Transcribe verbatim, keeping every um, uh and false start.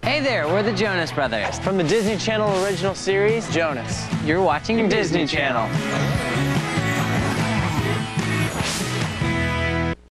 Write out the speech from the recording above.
Hey there, we're the Jonas Brothers. From the Disney Channel original series, Jonas. You're watching Disney Channel.